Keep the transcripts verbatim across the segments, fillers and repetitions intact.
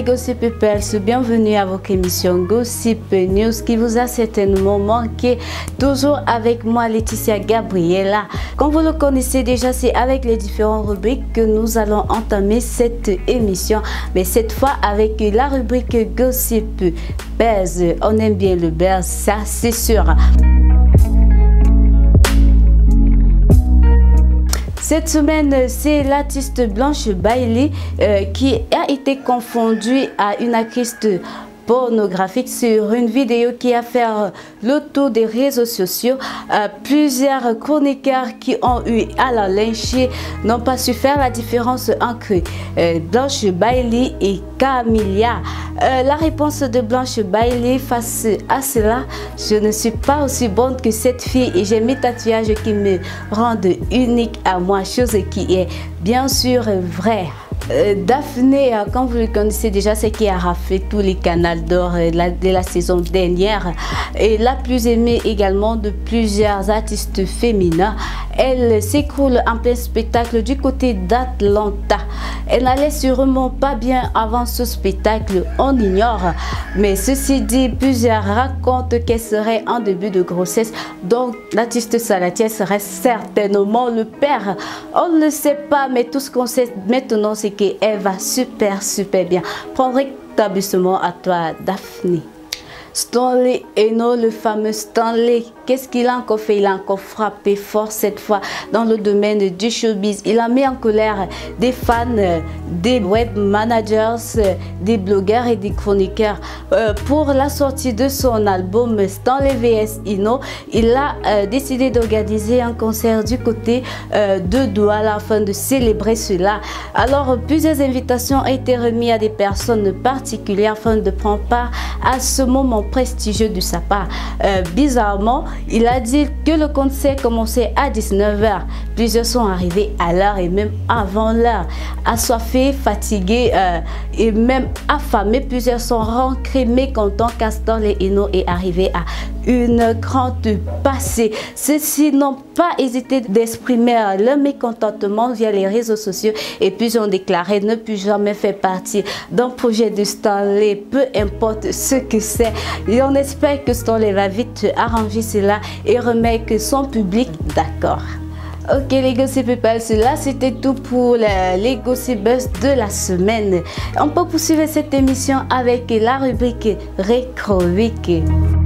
Gossip People, bienvenue à votre émission Gossip News qui vous a certainement manqué. Toujours avec moi Laetitia Gabriela. Comme vous le connaissez déjà, c'est avec les différentes rubriques que nous allons entamer cette émission. Mais cette fois avec la rubrique Gossip Buzz. On aime bien le buzz, ça c'est sûr. Cette semaine, c'est l'artiste Blanche Bailey euh, qui a été confondue à une actrice pornographique sur une vidéo qui a fait le tour des réseaux sociaux. Euh, plusieurs chroniqueurs qui ont eu à la lyncher n'ont pas su faire la différence entre euh, Blanche Bailey et Camilla. Euh, la réponse de Blanche Bailey face à cela: je ne suis pas aussi bonne que cette fille et j'ai mes tatouages qui me rendent unique à moi, chose qui est bien sûr vraie. Euh, Daphné, comme vous le connaissez déjà, c'est qui a raflé tous les canals d'or de la, de la saison dernière et la plus aimée également de plusieurs artistes féminins. Elle s'écroule en plein spectacle du côté d'Atlanta. Elle n'allait sûrement pas bien avant ce spectacle, on ignore. Mais ceci dit, plusieurs racontent qu'elle serait en début de grossesse. Donc l'artiste Salatiel serait certainement le père. On ne le sait pas, mais tout ce qu'on sait maintenant, c'est qu'elle va super super bien. Prends rétablissement à toi, Daphné. Stanley Eno, le fameux Stanley, qu'est-ce qu'il a encore fait? Il a encore frappé fort cette fois dans le domaine du showbiz. Il a mis en colère des fans, des web managers, des blogueurs et des chroniqueurs. Euh, pour la sortie de son album Stanley vs Eno, il a euh, décidé d'organiser un concert du côté euh, de Douala afin de célébrer cela. Alors, plusieurs invitations ont été remises à des personnes particulières afin de prendre part à ce moment prestigieux de sa part. Euh, bizarrement, il a dit que le concert commençait à dix-neuf heures. Plusieurs sont arrivés à l'heure et même avant l'heure. Assoiffés, fatigués euh, et même affamés, plusieurs sont rentrés mécontents car Stanley Eno est arrivé à une grande passée. Ceux-ci n'ont pas hésité d'exprimer leur mécontentement via les réseaux sociaux et puis ont déclaré ne plus jamais faire partie d'un projet de Stanley, peu importe ce que c'est. Et on espère que Stanley va vite arranger cela et remettre son public d'accord. Ok les Gossip People, cela c'était tout pour les Gossip Buzz de la semaine. On peut poursuivre cette émission avec la rubrique Récrovique.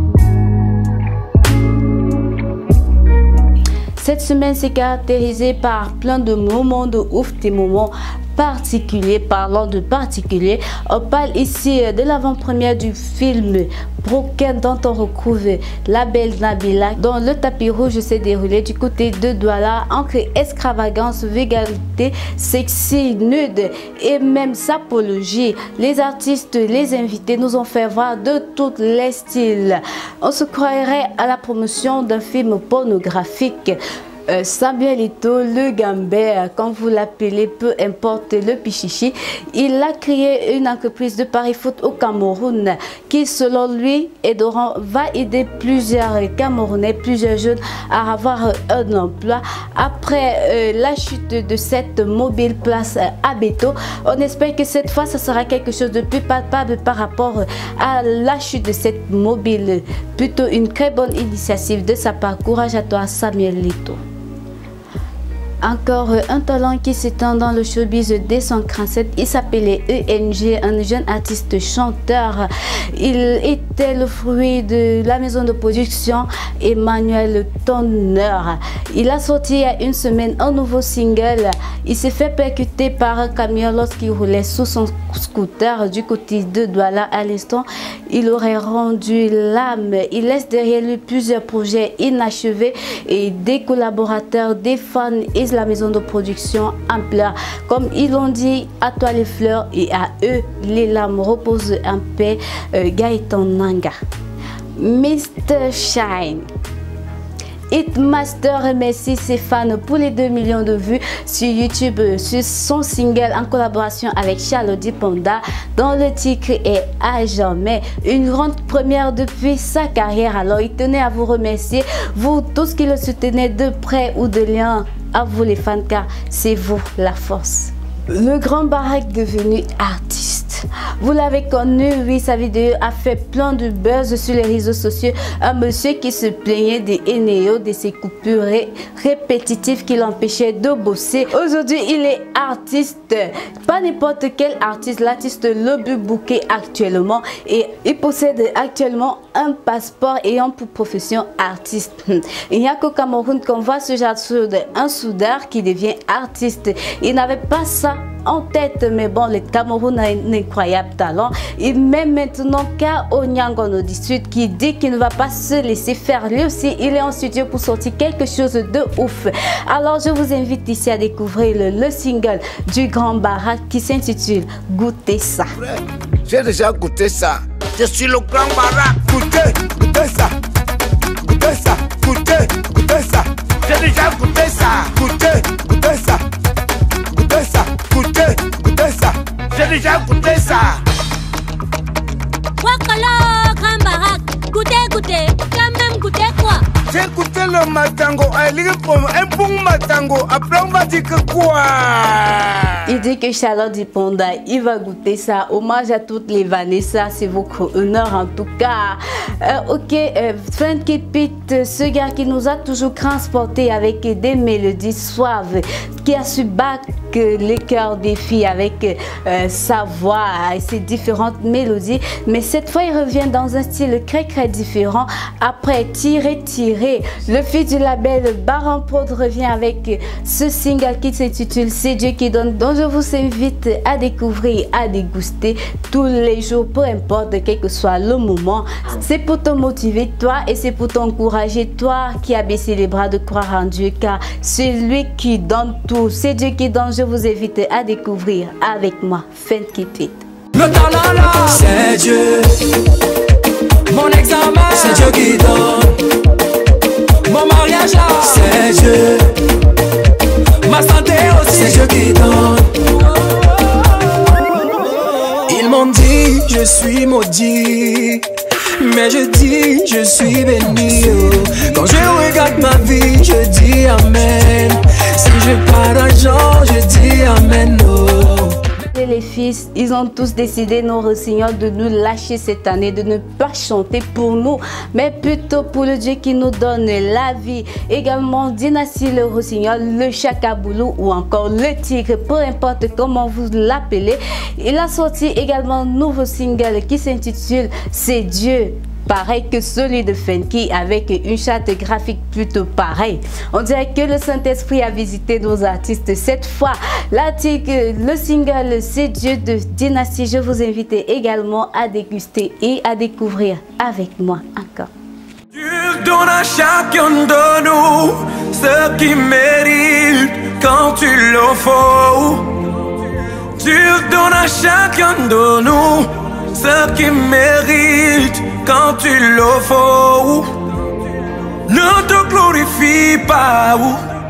Cette semaine s'est caractérisée par plein de moments de ouf, des moments particuliers. Parlant de particulier, on parle ici de l'avant-première du film Broken dont on retrouve la belle Nabila, dont le tapis rouge s'est déroulé du côté de Douala entre extravagance, vulgarité, sexy, nude et même sapologie. Les artistes, les invités nous ont fait voir de tous les styles. On se croirait à la promotion d'un film pornographique. Euh, Samuel Eto'o, le Gambé, comme vous l'appelez, peu importe le pichichi, il a créé une entreprise de Paris Foot au Cameroun qui, selon lui, aidera, va aider plusieurs Camerounais, plusieurs jeunes à avoir un emploi. Après euh, la chute de cette mobile place à Beto, on espère que cette fois, ce sera quelque chose de plus palpable par rapport à la chute de cette mobile. Plutôt une très bonne initiative de sa part. Courage à toi, Samuel Eto'o. Encore un talent qui s'étend dans le showbiz dès son cransette. Il s'appelait E N G, un jeune artiste chanteur. Il était le fruit de la maison de production Emmanuel Tonner. Il a sorti il y a une semaine un nouveau single. Il s'est fait percuter par un camion lorsqu'il roulait sous son scooter du côté de Douala. À l'instant, il aurait rendu l'âme. Il laisse derrière lui plusieurs projets inachevés et des collaborateurs, des fans et la maison de production en pleurs. Comme ils l'ont dit, à toi les fleurs et à eux les larmes, reposent en paix. euh, Gaëtan Nanga. mister Shine. Hitmaster remercie ses fans pour les deux millions de vues sur YouTube sur son single en collaboration avec Charlotte Panda, dont le titre est À jamais. Une grande première depuis sa carrière. Alors il tenait à vous remercier, vous tous qui le soutenez de près ou de loin. À vous les fans, car c'est vous la force. Le grand Barack devenu artiste. Vous l'avez connu, oui, sa vidéo a fait plein de buzz sur les réseaux sociaux. Un monsieur qui se plaignait des Eneo, de ses coupures ré répétitives qui l'empêchaient de bosser. Aujourd'hui, il est artiste, pas n'importe quel artiste, l'artiste le plus booké actuellement, et il possède actuellement un passeport ayant pour profession artiste. Il n'y a qu'au Cameroun qu'on voit ce genre de un soudeur qui devient artiste. Il n'avait pas ça en tête, mais bon, le Cameroun a un incroyable talent. Et même maintenant, K.O. Nyangono du Sud qui dit qu'il ne va pas se laisser faire, lui aussi, il est en studio pour sortir quelque chose de ouf. Alors, je vous invite ici à découvrir le, le single du Grand Barak qui s'intitule Goûtez ça. J'ai déjà goûté ça. Je suis le Grand Barak. Goûtez, goûtez ça. Goûtez ça, goûtez, goûtez ça. J'ai déjà goûté ça. Goûtez, goûtez ça. Goûtez ça, goûtez, goûtez ça. J'ai déjà goûté ça. Wakala, Grand Barak. Goûtez, goûtez. Quand même goûté quoi? J'ai goûté le matango, un bon matango. Après, on va dire que quoi? Il dit que Charlotte Diponda, il va goûter ça. Hommage à toutes les Vanessa, c'est votre honneur en tout cas. Euh, ok, euh, Funky Pete, ce gars qui nous a toujours transporté avec des mélodies suaves, qui a su battre les cœurs des filles avec euh, sa voix et ses différentes mélodies. Mais cette fois, il revient dans un style très très différent. Après Tirer, Tirer, le fils du label Baron Prod revient avec ce single qui s'intitule C'est Dieu qui donne, dont je vous invite à découvrir, à déguster tous les jours, peu importe quel que soit le moment. C'est pour te motiver toi et c'est pour t'encourager toi qui as baissé les bras de croire en Dieu, car c'est lui qui donne tout. C'est Dieu qui donne. Je vous invite à découvrir avec moi Funky Pete. Le talent là, c'est Dieu. Mon examen, c'est Dieu qui donne. Mon mariage là, c'est Dieu. Ma santé aussi, c'est Dieu qui donne. Ils m'ont dit, je suis maudit, mais je dis, je suis béni. Quand je regarde ma vie, je dis Amen. Si j'ai pas d'argent, je dis Amen. Oh. Et les fils, ils ont tous décidé, nos rossignols, de nous lâcher cette année, de ne pas chanter pour nous, mais plutôt pour le Dieu qui nous donne la vie. Également, Dynastie le rossignol, le Chakaboulou ou encore le Tigre, peu importe comment vous l'appelez. Il a sorti également un nouveau single qui s'intitule C'est Dieu. Pareil que celui de Funky, avec une charte graphique plutôt pareille. On dirait que le Saint-Esprit a visité nos artistes cette fois. L'article, le single C'est Dieu de Dynastie, je vous invite également à déguster et à découvrir avec moi encore. Dieu donne à chacun de nous ce qui mérite quand tu le faut. Dieu donne à chacun de nous ce qui mérite quand tu le faut. Ne te glorifie pas.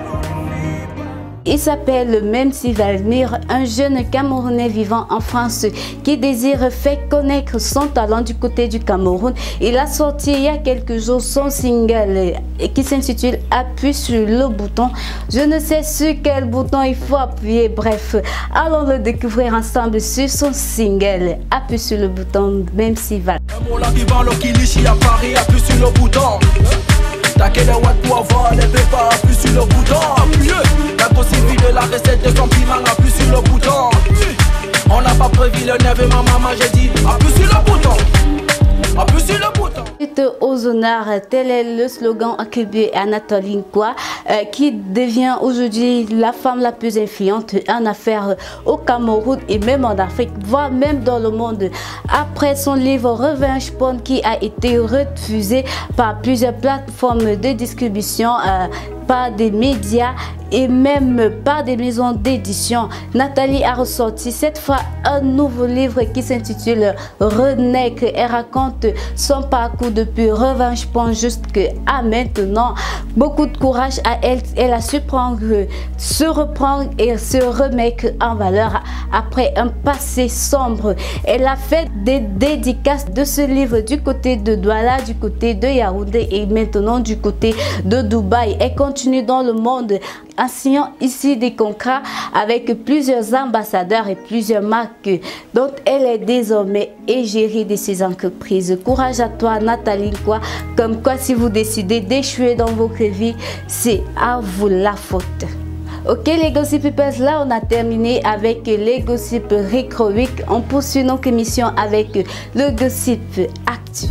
Il s'appelle Memsi Valmir, un jeune Camerounais vivant en France qui désire faire connaître son talent du côté du Cameroun. Il a sorti il y a quelques jours son single qui s'intitule Appuie sur le bouton. Je ne sais sur quel bouton il faut appuyer. Bref, allons le découvrir ensemble sur son single Appuie sur le bouton Memsi Valmir. Appuie sur le bouton. T'as quel watt pour avoir les pépas, appuie sur le bouton. Appuyez. La possibilité de la recette de son piment, appuie sur le bouton. On n'a pas prévu le neuf et ma maman, j'ai dit appuie sur le bouton. Appuie sur le bouton. Aux honneurs, tel est le slogan attribué à Nathalie Nkwa, euh, qui devient aujourd'hui la femme la plus influente en affaires au Cameroun et même en Afrique, voire même dans le monde. Après son livre Revenge Porn qui a été refusé par plusieurs plateformes de distribution, euh, par des médias et même par des maisons d'édition, Nathalie a ressorti cette fois un nouveau livre qui s'intitule Renaître. Elle raconte son parcours depuis Revenge Porn jusqu'à maintenant. Beaucoup de courage à elle. Elle a su prendre, se reprendre et se remettre en valeur après un passé sombre. Elle a fait des dédicaces de ce livre du côté de Douala, du côté de Yaoundé et maintenant du côté de Dubaï. Elle compte continue dans le monde en signant ici des contrats avec plusieurs ambassadeurs et plusieurs marques dont elle est désormais égérie de ces entreprises. Courage à toi Nathalie quoi. Comme quoi si vous décidez d'échouer dans votre vie, c'est à vous la faute. Ok les Gossip Peoples, là on a terminé avec les Gossip Retro Week. On poursuit notre émission avec le Gossip Actu.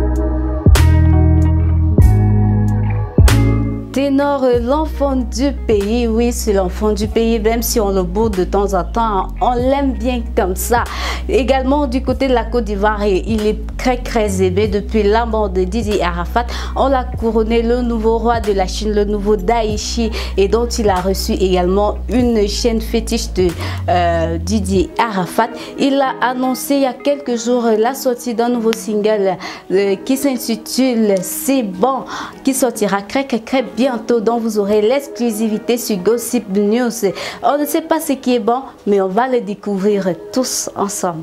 Ténor, l'enfant du pays, oui c'est l'enfant du pays, même si on le boude de temps en temps, on l'aime bien comme ça. Également du côté de la Côte d'Ivoire, il est très très aimé depuis la mort de Didier Arafat. On l'a couronné le nouveau roi de la Chine, le nouveau Daïchi, et dont il a reçu également une chaîne fétiche de euh, Didier Arafat. Il a annoncé il y a quelques jours la sortie d'un nouveau single euh, qui s'intitule C'est bon, qui sortira très très très bientôt, dont vous aurez l'exclusivité sur Gossip News. On ne sait pas ce qui est bon, mais on va le découvrir tous ensemble.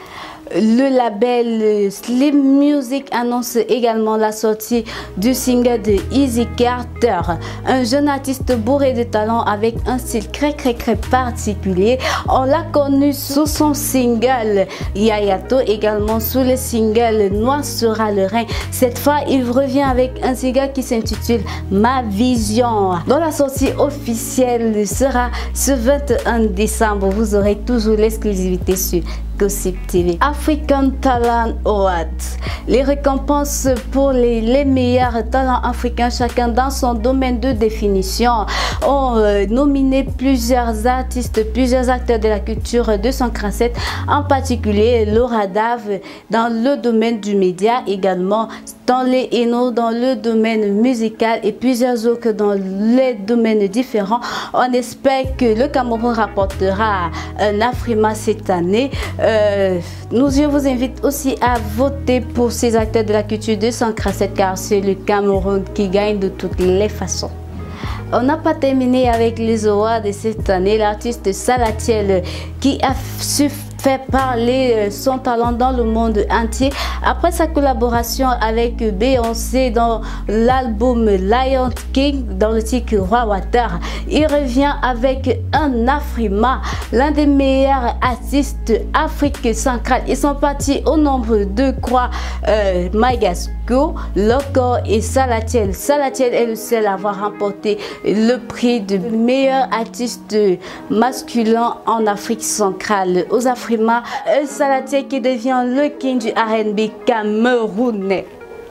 Le label Slim Music annonce également la sortie du single de Easy Carter, un jeune artiste bourré de talent avec un style très très très particulier. On l'a connu sous son single Yayato, également sous le single Noir sera le Rhin. Cette fois, il revient avec un single qui s'intitule Ma Vision, dont la sortie officielle sera ce vingt et un décembre. Vous aurez toujours l'exclusivité sur Gossip T V. African Talent Awards, les récompenses pour les, les meilleurs talents africains, chacun dans son domaine de définition, ont euh, nominé plusieurs artistes, plusieurs acteurs de la culture deux cent quarante-sept, en particulier Laura Dave dans le domaine du média, également Stanley Eno dans le domaine musical et plusieurs autres dans les domaines différents. On espère que le Cameroun rapportera un Afrima cette année. Euh, nous je vous invite aussi à voter pour ces acteurs de la culture deux cent quarante-sept car c'est le Cameroun qui gagne de toutes les façons. On n'a pas terminé avec les awards de cette année. L'artiste Salatiel qui a su fait parler son talent dans le monde entier après sa collaboration avec Beyoncé dans l'album Lion King dans le titre Roi Water. Il revient avec un Afrima, l'un des meilleurs artistes Afrique centrale. Ils sont partis au nombre de croix, euh, Magasco, Loco et Salatiel. Salatiel est le seul à avoir remporté le prix de meilleur artiste masculin en Afrique centrale. Aux Africains, Salatiel qui devient le king du R and B camerounais.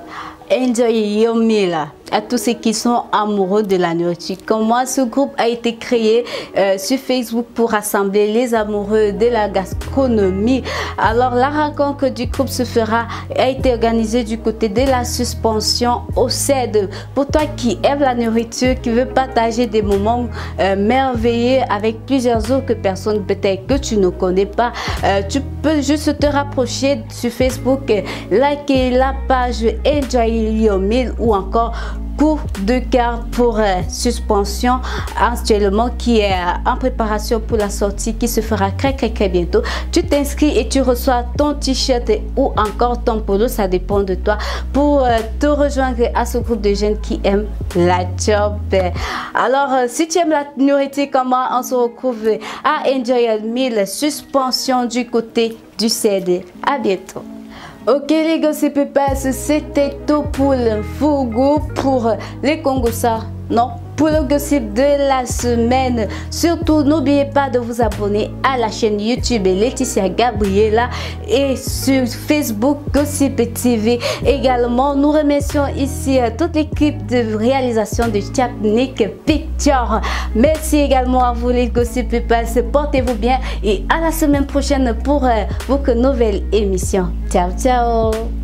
Enjoy your meal à tous ceux qui sont amoureux de la nourriture. Comme moi, ce groupe a été créé euh, sur Facebook pour rassembler les amoureux de la gastronomie. Alors la rencontre du groupe se fera, a été organisée du côté de la suspension au C E D. Pour toi qui aime la nourriture, qui veut partager des moments euh, merveilleux avec plusieurs autres personnes peut-être que tu ne connais pas, euh, tu peux juste te rapprocher sur Facebook, liker la page Enjoy Your Meal ou encore coup de cœur pour euh, suspension actuellement qui est euh, en préparation pour la sortie qui se fera très très très bientôt. Tu t'inscris et tu reçois ton t-shirt ou encore ton polo, ça dépend de toi, pour euh, te rejoindre à ce groupe de jeunes qui aiment la job. Alors euh, si tu aimes la nourriture comme moi, on se retrouve à Enjoy Your Meal suspension du côté du C D. À bientôt. Ok les Gossip Peoples, c'était tout pour l'info pour les Congossards. Non, pour le gossip de la semaine. Surtout, n'oubliez pas de vous abonner à la chaîne YouTube Laetitia Gabriela et sur Facebook Gossip T V. Également, nous remercions ici toute l'équipe de réalisation de Chapnik Picture. Merci également à vous les Gossip Peoples. Portez-vous bien et à la semaine prochaine pour votre nouvelle émission. Ciao, ciao.